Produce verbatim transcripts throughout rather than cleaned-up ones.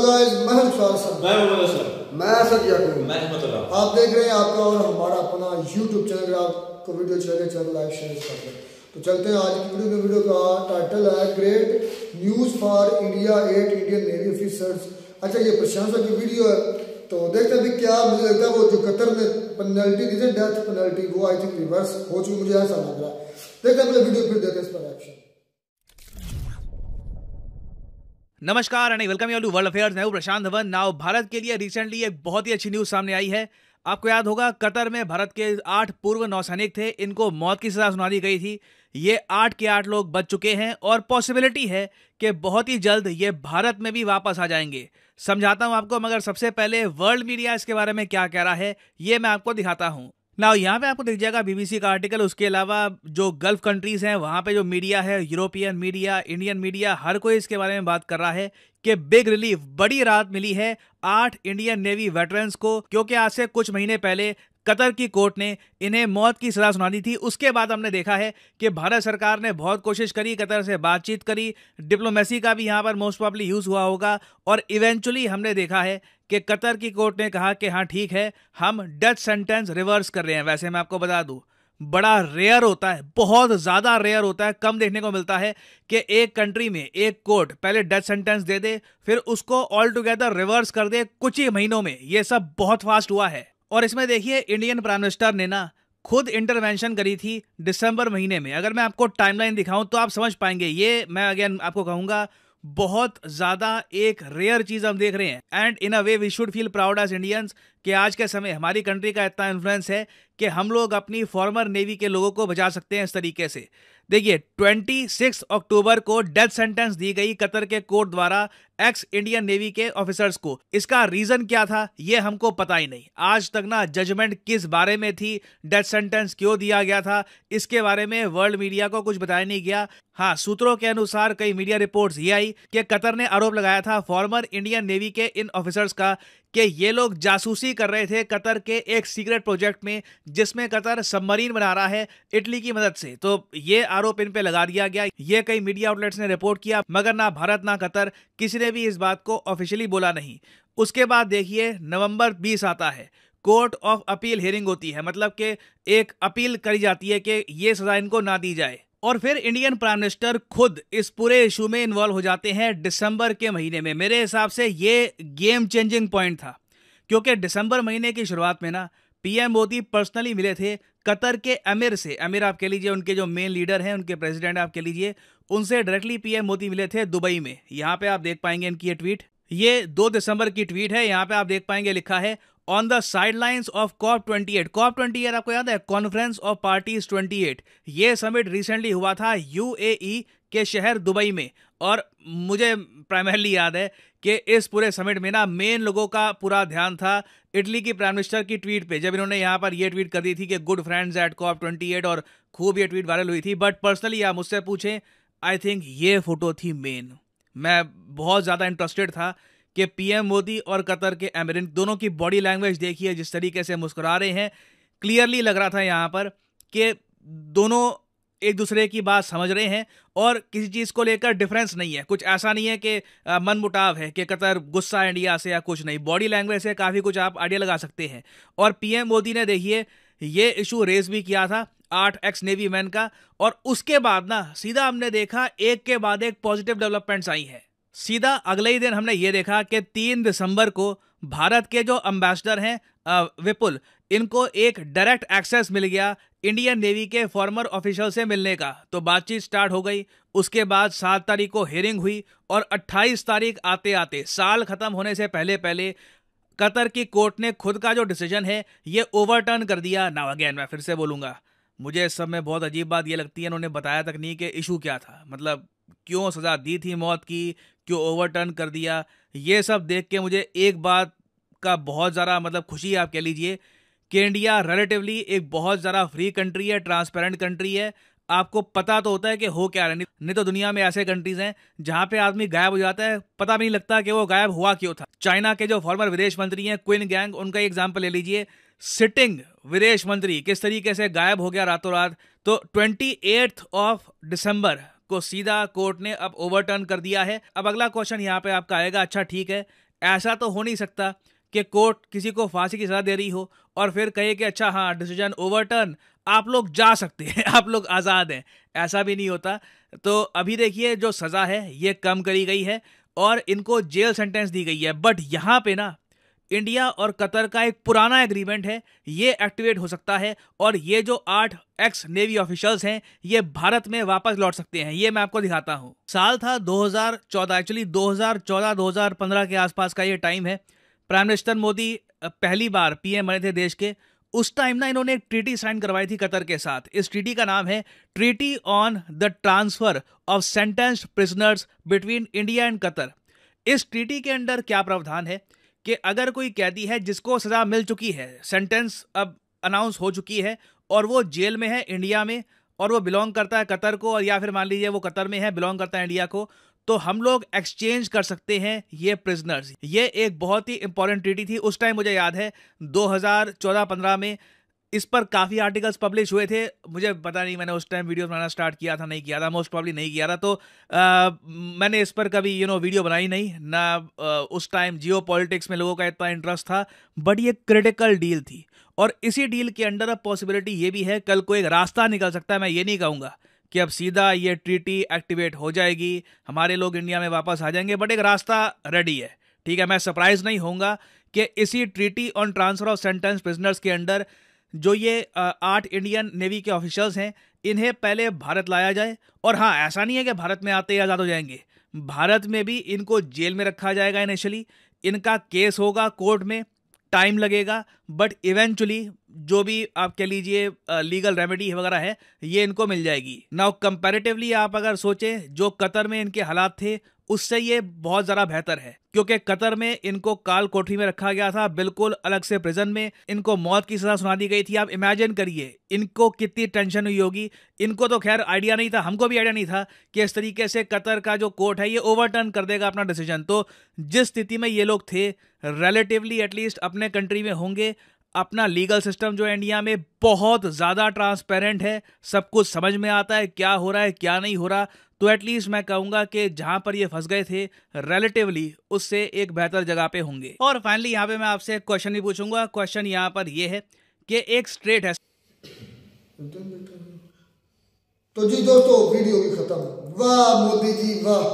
Guys, मैं हूं विशाल sir, मैं मोहम्मद असलम, मैं असद याकूब, मैं अहमद। आप देख रहे हैं आपका और हमारा अपना यूट्यूब चैनल। अगर आपको वीडियो अच्छी लगे चैनल लाइक शेयर कर दें। तो चलते हैं आज की वीडियो में। वीडियो का टाइटल है great news for India, eight Indian navy officers. अच्छा, ये प्रशंसा की वीडियो है, तो देखते हैं क्या मुझे लगता है वो जो कतर ने पेनल्टी दी थी, डेथ पेनल्टी, वो आई थिंक रिवर्स हो चुकी, मुझे ऐसा लग रहा है। देखते हैं पहले वीडियो, फिर देते हैं इस पर एक्शन। नमस्कार and welcome you to world affairs. मैं हूं प्रशांत धवन। नाउ भारत के लिए रिसेंटली एक बहुत ही अच्छी न्यूज़ सामने आई है। आपको याद होगा कतर में भारत के आठ पूर्व नौसैनिक थे, इनको मौत की सजा सुना दी गई थी। ये आठ के आठ लोग बच चुके हैं और पॉसिबिलिटी है कि बहुत ही जल्द ये भारत में भी वापस आ जाएंगे। समझाता हूं आपको, मगर सबसे पहले वर्ल्ड मीडिया इसके बारे में क्या कह रहा है ये मैं आपको दिखाता हूं। ना यहाँ पे आपको दिख जाएगा बीबीसी का आर्टिकल। उसके अलावा जो गल्फ कंट्रीज हैं वहाँ पे जो मीडिया है, यूरोपियन मीडिया, इंडियन मीडिया, हर कोई इसके बारे में बात कर रहा है कि बिग रिलीफ, बड़ी राहत मिली है आठ इंडियन नेवी वेटरन्स को, क्योंकि आज से कुछ महीने पहले कतर की कोर्ट ने इन्हें मौत की सजा सुना दी थी। उसके बाद हमने देखा है कि भारत सरकार ने बहुत कोशिश करी, कतर से बातचीत करी, डिप्लोमेसी का भी यहाँ पर मोस्ट प्रॉब्ली यूज हुआ होगा, और इवेंचुअली हमने देखा है कि कतर की कोर्ट ने कहा कि हाँ ठीक है, हम डेथ सेंटेंस रिवर्स कर रहे हैं। वैसे मैं आपको बता दूं, बड़ा रेयर होता है, बहुत ज़्यादा रेयर होता है, कम देखने को मिलता है कि एक कंट्री में एक कोर्ट पहले डेथ सेंटेंस दे दे फिर उसको ऑल टुगेदर रिवर्स कर दे कुछ ही महीनों में। ये सब बहुत फास्ट हुआ है। और इसमें देखिए, इंडियन प्राइम मिनिस्टर ने ना खुद इंटरवेंशन करी थी दिसंबर महीने में। अगर मैं आपको टाइमलाइन दिखाऊं तो आप समझ पाएंगे। ये मैं अगेन आपको कहूंगा, बहुत ज़्यादा एक रेयर चीज़ हम देख रहे हैं। And in a way we should feel proud as Indians कि आज के समय हमारी कंट्री का इतना इन्फ्लुएंस है कि हम लोग अपनी फॉर्मर नेवी के लोगों को बचा सकते हैं इस तरीके से। देखिए, छब्बीस अक्टूबर को डेथ सेंटेंस दी गई कतर के कोर्ट द्वारा एक्स इंडियन नेवी के ऑफिसर्स को। इसका रीजन क्या था ये हमको पता ही नहीं। आज तक ना जजमेंट किस बारे में थी, डेथ सेंटेंस क्यों दिया गया था, इसके बारे में वर्ल्ड मीडिया को कुछ बताया नहीं गया। हाँ, सूत्रों के अनुसार कई मीडिया रिपोर्ट्स ये आई कि कतर ने आरोप लगाया था फॉर्मर इंडियन नेवी के इन ऑफिसर्स का कि ये लोग जासूसी कर रहे थे कतर के एक सीक्रेट प्रोजेक्ट में, जिसमें कतर सबमरीन बना रहा है इटली की मदद से। तो ये आरोप इन पे लगा दिया गया। ये कई मीडिया आउटलेट्स ने रिपोर्ट किया, मगर ना भारत ना कतर किसी ने भी इस बात को ऑफिशियली बोला नहीं। उसके बाद देखिए, नवंबर बीस आता है, कोर्ट ऑफ अपील हियरिंग होती है, मतलब कि एक अपील करी जाती है कि ये सजा इनको ना दी जाए। और फिर इंडियन प्राइम मिनिस्टर खुद इस पूरे इशू में इन्वॉल्व हो जाते हैं दिसंबर के महीने में। मेरे हिसाब से ये गेम चेंजिंग पॉइंट था, क्योंकि दिसंबर महीने की शुरुआत में ना पीएम मोदी पर्सनली मिले थे कतर के अमीर से। अमीर आप कह लीजिए, उनके जो मेन लीडर हैं, उनके प्रेसिडेंट आप कह लीजिए, उनसे डायरेक्टली पीएम मोदी मिले थे दुबई में। यहाँ पे आप देख पाएंगे इनकी ये ट्वीट, ये दो दिसंबर की ट्वीट है। यहाँ पे आप देख पाएंगे लिखा है, on the sidelines of COP twenty eight. COP twenty eight आपको याद है, conference of parties twenty eight. ये समिट रिसेंटली हुआ था यूएई के शहर दुबई में। और मुझे प्राइमरली याद है कि इस पूरे समिट में ना मेन लोगों का पूरा ध्यान था इटली की प्राइम मिनिस्टर की ट्वीट पे, जब इन्होंने यहाँ पर ये ट्वीट कर दी थी कि good friends at COP twenty eight, और खूब ये ट्वीट वायरल हुई थी। बट पर्सनली आप मुझसे पूछें, आई थिंक ये फोटो थी मेन। मैं बहुत ज़्यादा इंटरेस्टेड था कि पीएम मोदी और कतर के अमीर, दोनों की बॉडी लैंग्वेज देखिए, जिस तरीके से मुस्कुरा रहे हैं, क्लियरली लग रहा था यहाँ पर कि दोनों एक दूसरे की बात समझ रहे हैं और किसी चीज़ को लेकर डिफरेंस नहीं है। कुछ ऐसा नहीं है कि मन मुटाव है कि कतर गुस्सा है इंडिया से या कुछ नहीं। बॉडी लैंग्वेज से काफ़ी कुछ आप आइडिया लगा सकते हैं। और पीएम मोदी ने देखिए ये इशू रेज भी किया था आठ एक्स नेवी मैन का, और उसके बाद ना सीधा हमने देखा एक के बाद एक पॉजिटिव डेवलपमेंट्स आई हैं। सीधा अगले ही दिन हमने ये देखा कि तीन दिसंबर को भारत के जो एम्बेसडर हैं विपुल, इनको एक डायरेक्ट एक्सेस मिल गया इंडियन नेवी के फॉर्मर ऑफिशियल से मिलने का। तो बातचीत स्टार्ट हो गई। उसके बाद सात तारीख को हियरिंग हुई और अट्ठाईस तारीख आते आते, साल खत्म होने से पहले पहले, कतर की कोर्ट ने खुद का जो डिसीजन है ये ओवरटर्न कर दिया। नाउ अगेन मैं फिर से बोलूँगा, मुझे इस सब में बहुत अजीब बात ये लगती है, इन्होंने बताया तक नहीं कि इशू क्या था, मतलब क्यों सज़ा दी थी मौत की, क्यों ओवरटर्न कर दिया। ये सब देख के मुझे एक बात का बहुत ज़्यादा मतलब खुशी आप कह लीजिए कि इंडिया रिलेटिवली एक बहुत ज़्यादा फ्री कंट्री है, ट्रांसपेरेंट कंट्री है। आपको पता तो होता है कि हो क्या रहा है। नहीं तो दुनिया में ऐसे कंट्रीज हैं जहां पे आदमी गायब हो जाता है, पता भी नहीं लगता कि वो गायब हुआ क्यों था। चाइना के जो फॉर्मर विदेश मंत्री हैं क्विन गैंग, उनका एग्जाम्पल ले लीजिए। सिटिंग विदेश मंत्री किस तरीके से गायब हो गया रातों रात। तो ट्वेंटी एट्थ ऑफ दिसंबर को सीधा कोर्ट ने अब ओवरटर्न कर दिया है। अब अगला क्वेश्चन यहाँ पे आपका आएगा, अच्छा ठीक है, ऐसा तो हो नहीं सकता कि कोर्ट किसी को फांसी की सज़ा दे रही हो और फिर कहे कि अच्छा हाँ डिसीजन ओवरटर्न, आप लोग जा सकते हैं, आप लोग आज़ाद हैं। ऐसा भी नहीं होता। तो अभी देखिए जो सज़ा है ये कम करी गई है और इनको जेल सेंटेंस दी गई है। बट यहाँ पे ना इंडिया और कतर का एक पुराना एग्रीमेंट है, ये एक्टिवेट हो सकता है और ये जो आठ एक्स नेवी ऑफिशियल्स हैं ये भारत में वापस लौट सकते हैं। ये मैं आपको दिखाता हूँ। साल था दो हज़ार चौदह, एक्चुअली दो हज़ार चौदह दो हज़ार पंद्रह के आसपास का ये टाइम है। प्राइम मिनिस्टर मोदी पहली बार पीएम बने थे देश के। उस टाइम ना इन्होंने एक ट्रीटी साइन करवाई थी कतर के साथ। इस ट्रीटी का नाम है treaty on the transfer of sentenced prisoners between India and Qatar. इस ट्रीटी के अंडर क्या प्रावधान है कि अगर कोई कैदी है जिसको सजा मिल चुकी है, सेंटेंस अब अनाउंस हो चुकी है और वो जेल में है इंडिया में और वो बिलोंग करता है कतर को, और या फिर मान लीजिए वो कतर में है बिलोंग करता है इंडिया को, तो हम लोग एक्सचेंज कर सकते हैं ये प्रिजनर्स। ये एक बहुत ही इंपॉर्टेंट ट्रीटी थी। उस टाइम मुझे याद है दो हज़ार चौदह पंद्रह में इस पर काफ़ी आर्टिकल्स पब्लिश हुए थे। मुझे पता नहीं मैंने उस टाइम वीडियो बनाना स्टार्ट किया था नहीं किया था, मोस्ट प्रॉब्ली नहीं किया था। तो आ, मैंने इस पर कभी यू नो वीडियो बनाई नहीं ना। आ, उस टाइम जियो पॉलिटिक्स में लोगों का इतना इंटरेस्ट था। बट ये क्रिटिकल डील थी और इसी डील के अंडर अब पॉसिबिलिटी ये भी है कल को एक रास्ता निकल सकता है। मैं ये नहीं कहूँगा कि अब सीधा ये ट्रीटी एक्टिवेट हो जाएगी, हमारे लोग इंडिया में वापस आ जाएंगे, बट एक रास्ता रेडी है। ठीक है, मैं सरप्राइज नहीं होऊंगा कि इसी treaty on transfer of sentence prisoners के अंडर जो ये आठ इंडियन नेवी के ऑफिशियल्स हैं इन्हें पहले भारत लाया जाए। और हाँ, ऐसा नहीं है कि भारत में आते ही आज़ाद हो जाएंगे, भारत में भी इनको जेल में रखा जाएगा इनिशियली, इनका केस होगा कोर्ट में, टाइम लगेगा, बट इवेंचुअली जो भी आप कह लीजिए लीगल रेमेडी वगैरह है ये इनको मिल जाएगी। नाउ कंपैरेटिवली आप अगर सोचें जो कतर में इनके हालात थे उससे ये बहुत ज़्यादा बेहतर है, क्योंकि कतर में इनको काल कोठरी में रखा गया था, बिल्कुल अलग से प्रिजन में, इनको मौत की सज़ा सुना दी गई थी। आप इमेजिन करिए इनको कितनी टेंशन हुई होगी। इनको तो खैर आइडिया नहीं था, हमको भी आइडिया नहीं था कि इस तरीके से कतर का जो कोर्ट है ये ओवरटर्न कर देगा अपना डिसीजन। तो जिस स्थिति में ये लोग थे रिलेटिवली एटलीस्ट अपने कंट्री में होंगे, अपना लीगल सिस्टम जो है इंडिया में बहुत ज़्यादा ट्रांसपेरेंट है, सब कुछ समझ में आता है क्या हो रहा है क्या नहीं हो रहा। तो एटलीस्ट मैं कहूँगा कि जहाँ पर ये फंस गए थे रिलेटिवली उससे एक बेहतर जगह पे होंगे। और फाइनली यहाँ पे मैं आपसे एक क्वेश्चन भी पूछूंगा। क्वेश्चन यहाँ पर ये है कि एक स्ट्रेट है। तो जी दोस्तों वीडियो भी खत्म। वाह मोदी जी वाह,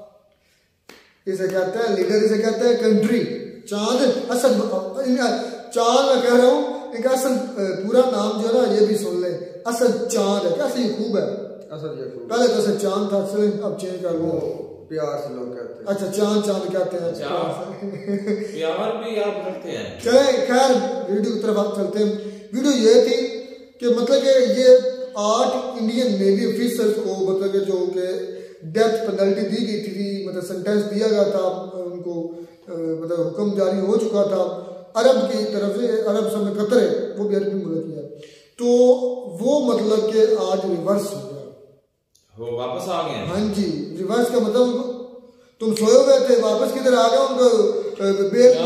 इसे कहते हैं लीडर, इसे कहते हैं कंट्री। चांद असल चांद मैं कह रहा हूँ, इनका असल पूरा नाम जो है ना ये भी सुन ले, असल चांद है। कैसे ये खूब है, असल ये खूब। पहले तो असल चांद था, अब चेंज कर लो, प्यार से लोग कहते हैं। अच्छा चांद चांद कहते हैं, प्यार भी आप रखते हैं। चले खैर वीडियो की तरफ आप चलते हैं। वीडियो ये थी कि मतलब कि ये आठ इंडियन नेवी ऑफिसर्स को मतलब कि जो कि डेथ पेनल्टी दी गई थी, मतलब सेंटेंस दिया गया था उनको, मतलब हुक्म जारी हो चुका था अरब की तरफ से। अरब समय कतर है, वो भी अरबी मुल्क है, तो वो मतलब कि आज रिवर्स हो गया, वो वापस आ गए। हाँ जी, रिवर्स का मतलब तुम सोए हुए थे वापस किधर आ गए, उनको बेल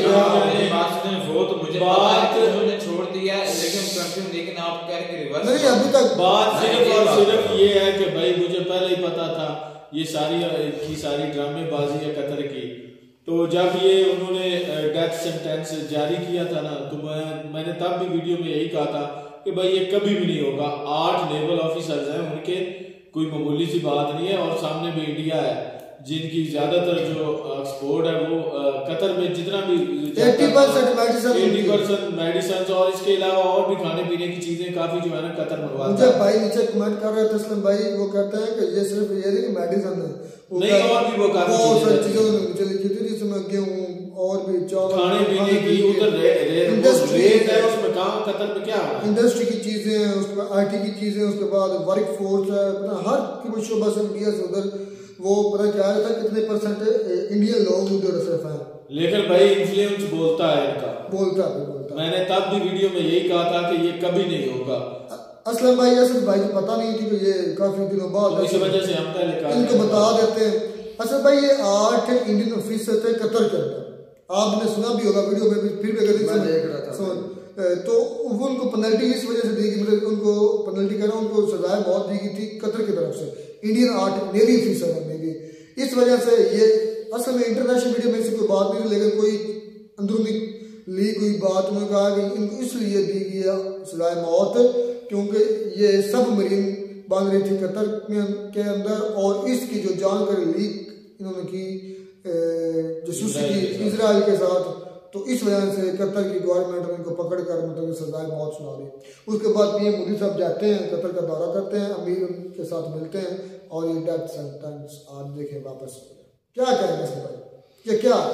वो तो मुझे उन्होंने छोड़ दिया, लेकिन कंफ्यूज, लेकिन आप कह रहे रिवर्स नहीं अभी तक। बात सिर्फ और सिर्फ ये है कि भाई मुझे पहले ही पता था ये सारी की सारी ड्रामेबाजी है कतर की। तो जब ये उन्होंने डेथ सेंटेंस जारी किया था ना, तो मैं मैंने तब भी वीडियो में यही कहा था कि भाई ये कभी भी नहीं होगा। आठ नेवल ऑफिसर्स हैं, उनके कोई मामूली सी बात नहीं है, और सामने भी इंडिया है जिनकी ज्यादातर जो एक्सपोर्ट है वो कतर में जितना भी अस्सी परसेंट मेडिसिन और इसके अलावा और भी खाने पीने की चीजें काफी जो है ना कतर मंगवाता है। मुझे भाई नीचे कमेंट कर रहे थे तस्लीम भाई, वो कहते हैं कि ये सिर्फ ये नहीं मेडिसिन है, नहीं और भी वो काफी बहुत सारी चीजें मुझे लिखी थी जिसमें गेहूं और भी चावल खाने पीने की, उधर रेट है उसमें काम कतर में क्या है, इंडस्ट्री की चीजें हैं, उसके बाद आईटी की चीजें, उसके बाद वर्क फोर्स है, हर की शोबा से इंडिया से उधर वो पता क्या था कितने परसेंट इंडियन लोग उधर सिर्फ हैं। लेकिन भाई इन्फ्लुएंस बोलता है इनका, बोलता है बोलता। मैंने तब भी वीडियो में यही कहा था कि ये कभी नहीं होगा। असलम भाई असद भाई को पता नहीं थी कि ये काफी दिनों बाद, इस वजह से हम पहले इनको बता देते हैं। असद भाई ये आठ इंडियन ऑफिसर थे कतर के अंदर, आपने सुना भी होगा वीडियो में भी, फिर भी अगर देख रहा था तो वो उनको पेनल्टी इस वजह से दी गई, मतलब उनको पेनल्टी कह रहा हूँ, उनको सजाएं बहुत दी गई थी कतर की तरफ से। इंडियन आर्ट नेवी ऑफिसर है नेवी, इस वजह से ये असल में इंटरनेशनल मीडिया में से कोई बात नहीं, लेकिन कोई अंदरूनी लीक हुई बात, उन्होंने कहा कि इनको इसलिए दी गई सजाए मौत क्योंकि ये सब मरीन बांध रही थी कतर के अंदर, और इसकी जो जानकारी लीक इन्होंने की जासूसी की इजराइल के साथ, तो इस वजह से कतर की गवर्नमेंट ने इनको पकड़ कर मतलब सजाए मौत सुना दी। उसके बाद पीएम मोदी साहब जाते हैं, कतर का दौरा करते हैं, अमीर के साथ मिलते हैं, और ये डेथ सेंटेंस आज देखें वापस हो गया। क्या कहेंगे इसके भाई, ये क्या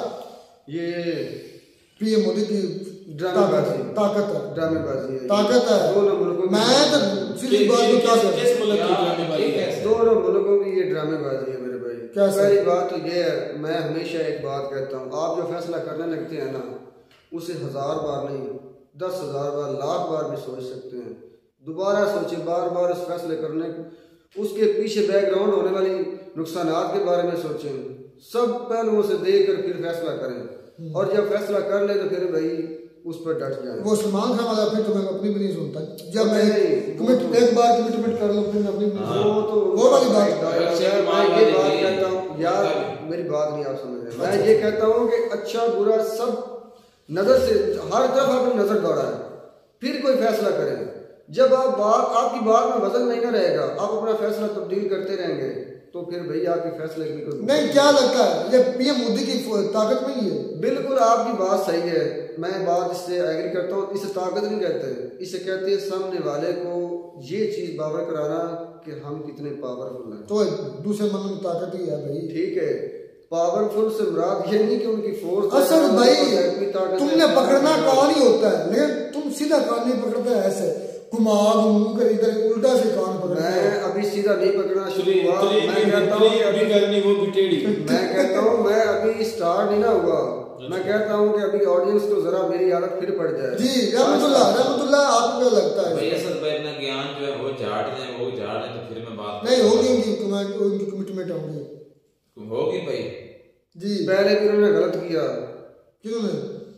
ये पीएम मोदी की ड्रामेबाजी ताकत है, ड्रामेबाजी है, ताकत है। दोनों मुल्कों मैं तो सीधी बात में क्या कर किस मुल्क की ड्रामेबाजी है? दोनों मुल्कों की ये ड्रामेबाजी है मेरे भाई। कैसे? पहली बात तो ये है, मैं हमेशा एक बात कहता हूँ, आप जो फैसला करने लगते हैं ना, उसे हजार बार नहीं, दस हजार बार, लाख बार भी सोच सकते हैं। दोबारा सोचें, बार बार उस फैसले करने, उसके पीछे बैकग्राउंड होने वाली नुकसानात के बारे में सोचें, सब पहलुओं से देख कर फिर फैसला करें, और जब फैसला कर ले तो फिर भाई उस पर डट जाए। वो सलमान खान वाला फिर तो मैं अपनी भी नहीं सुनता, जब मैं कमिट एक बार कमिटमेंट कर लूं फिर मैं अपनी भी नहीं वो तो वो वाली बात। मैं ये बात कहता हूँ यार, मेरी बात नहीं आप समझ रहे, मैं ये कहता हूँ कि अच्छा बुरा सब नजर से हर तरफ आपने नजर दौड़ाए, फिर कोई फैसला करें। जब आप बात आपकी बात में वजन नहीं ना रहेगा, आप अपना फैसला तब्दील करते रहेंगे, तो फिर भाई आपके फैसले की कोई नहीं। क्या लगता है ये पीएम मोदी की ताकत में ही है? बिल्कुल आपकी बात सही है, मैं बात इससे एग्री करता हूँ। इसे ताकत नहीं कहते, इसे कहते हैं सामने वाले को ये चीज बावर कराना कि हम कितने पावरफुल हैं। तो दूसरे मन में ताकत ही है भाई। ठीक है, पावरफुल से मुराद ये नहीं कि उनकी फोर्स, असल भाई तुमने पकड़ना कान ही होता है, लेकिन तुम सीधा कान नहीं पकड़ते, ऐसे घुमा घूम कर इधर उल्टा से कान पकड़ना। मैं अभी सीधा नहीं पकड़ना शुरू हुआ, मैं कहता हूँ अभी करनी वो भी टेढ़ी। मैं कहता हूँ मैं अभी स्टार्ट नहीं ना हुआ, मैं कहता हूँ कि अभी ऑडियंस को जरा मेरी आदत फिर पड़ जाए। जी रहमतुल्लाह रहमतुल्लाह, आपको क्या लगता है? भाई असद भाई अपना ज्ञान जो है वो झाड़ दें, वो झाड़ दें तो फिर मैं बात नहीं होगी, उनकी कमेंट उनकी कमिटमेंट होगी होगी भाई जी। पहले भी उन्होंने गलत किया, किन्होंने?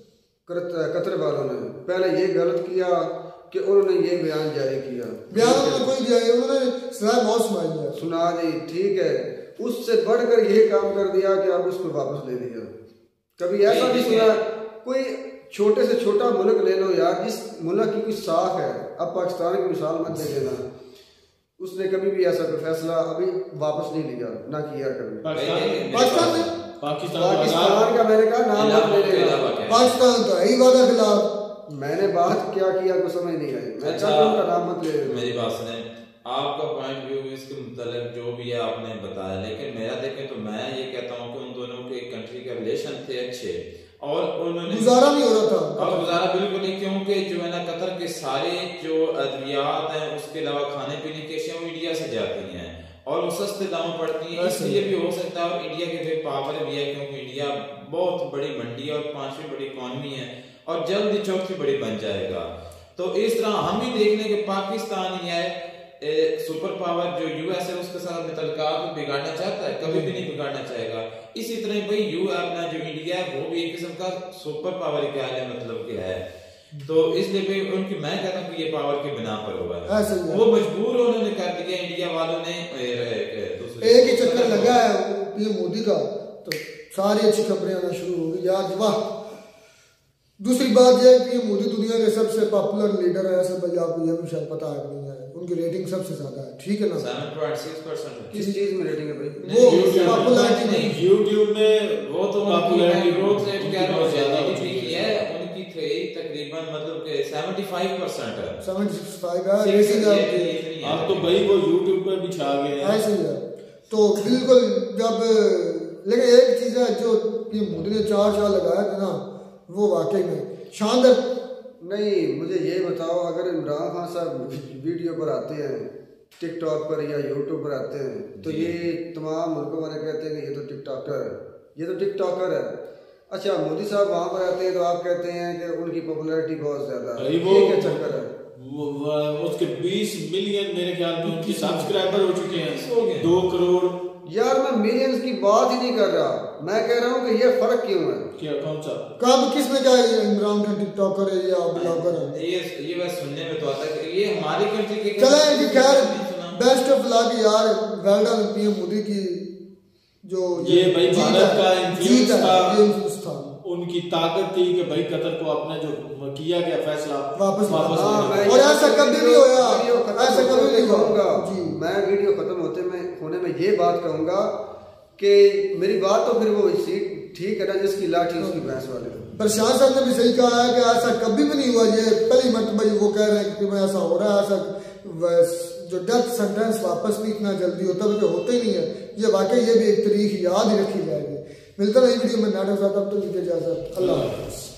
कतर वालों ने पहले ये गलत किया कि उन्होंने ये बयान जारी किया, बयान उन्होंने कोई दिया, उन्होंने सलाह मौत सुनाई है, सुना दी, ठीक है। उससे बढ़कर ये काम कर दिया कि आप उसको वापस ले लिया। कभी ऐसा नहीं सुना, कोई छोटे से छोटा मुल्क ले लो यार, जिस मुल्क की कोई साख है, अब पाकिस्तान की मिसाल मत दे देना, उसने कभी भी ऐसा कोई फैसला अभी वापस नहीं लिया, ना किया कभी। पाकिस्तान में पाकिस्तान का मैंने कहा नाम मत ले लेना, पाकिस्तान तो है वादा खिलाफ। मैंने बात क्या किया को समझ नहीं आई, मैं अच्छा, उनका नाम मत ले लेना। मेरी बात सुने, आपका पॉइंट व्यू इसके मुतालिक जो भी है आपने बताया, लेकिन मेरा देखें तो मैं ये कहता हूँ कि उन दोनों के कंट्री के रिलेशन थे अच्छे, और उन्होंने गुजारा नहीं हो रहा था। अब गुजारा बिल्कुल नहीं, क्योंकि जो है ना कतर के सारे जो अद्वियात हैं, उसके अलावा खाने पीने की अशिया इंडिया से जाती हैं और वो सस्ते दाम पड़ती हैं। इसलिए भी हो सकता है, और इंडिया के भी पावर भी है, क्योंकि इंडिया बहुत बड़ी मंडी है और पांचवी बड़ी इकॉनमी है, और जल्द ही चौथी बड़ी बन जाएगा। तो इस तरह हम भी देख लें कि पाकिस्तान ही है सुपर पावर, जो यूएस है उसके साथ अपने तल्लुकात को बिगाड़ना चाहता है, कभी भी नहीं बिगाड़ना चाहेगा। इसी तरह भाई यू अपना जो इंडिया है वो भी एक किस्म का सुपर पावर क्या है, मतलब क्या है, तो इसलिए भी उनकी मैं कहता हूँ कि ये पावर के बिना पर हुआ है, वो मजबूर उन्होंने कर दिया इंडिया वालों ने। एक ही चक्कर लगा है पीएम मोदी का, तो सारी अच्छी खबरें आना शुरू हो गई यार, वाह। दूसरी बात यह है कि मोदी दुनिया के सबसे पॉपुलर लीडर है, ऐसे भाई आपको यह भी शायद पता है नहीं है, उनकी रेटिंग सबसे ज्यादा है, ठीक है ना? सेवन पॉइंट सिक्स परसेंट किस चीज में रेटिंग है भाई? वो पॉपुलैरिटी नहीं, यूट्यूब में वो तो पॉपुलैरिटी ग्रोथ रेट क्या जीडीपी की है उनकी थी तकरीबन, मतलब कि सेवेंटी फाइव परसेंट है, सेवेंटी सिक्स फाइव है, रेटिंग है। अब तो भाई वो यूट्यूब पर भी छा गए हैं, ऐसे ही है। तो बिल्कुल जब, लेकिन एक चीज है जो पीएम मोदी ने चार साल लगाया था ना, वो वाकई में शानदार। नहीं, मुझे ये बताओ, अगर इमरान खान साहब वीडियो पर आते हैं टिकटॉक पर या यूट्यूब पर आते हैं, तो ये तमाम मुल्कों वाले कहते हैं कि ये तो टिकटॉकर है, ये तो टिकटॉकर है। अच्छा, मोदी साहब वहां पर आते हैं तो आप कहते हैं कि उनकी पॉपुलैरिटी बहुत ज्यादा है, ये क्या चक्कर है? वो, वो, उसके बीस मिलियन मेरे ख्याल में उनके सब्सक्राइबर हो चुके हैं, दो करोड़। यार मैं मिलियंस की बात ही नहीं कर रहा, मैं कह रहा हूँ कि ये फर्क क्यों है? क्या, कौन सा? कब किस में क्या है, इमरान खान टिकटॉकर है या ब्लॉगर है? ये ये बस सुनने में तो आता है कि ये हमारी कंट्री के चले कि खैर बेस्ट ऑफ लक यार, वेल डन पीएम मोदी की जो ये भाई भारत का इन्फ्लुएंस था, इन्फ्लुएंस था, उनकी ताकत थी कि भाई कतर को अपना जो किया गया फैसला वापस वापस हाँ, और ऐसा कभी नहीं होया, ऐसा कभी नहीं कहूँगा जी। मैं वीडियो खत्म होते में होने में ये बात कहूँगा कि मेरी बात तो फिर वो इसी ठीक है ना, जिसकी लाठी उसकी भैंस वाले। प्रशांत साहब ने भी सही कहा है कि ऐसा कभी भी नहीं हुआ, ये पहली मरतबा वो कह रहे हैं कि मैं ऐसा हो रहा है, ऐसा जो डेथ सेंटेंस वापस भी इतना जल्दी होता है, होता ही नहीं है। ये वाकई ये भी एक तारीख याद ही रखी जाएगी। मिलता है वीडियो में नाटक साथ, अब तो इजाजत, अल्लाह हाफ़िज़।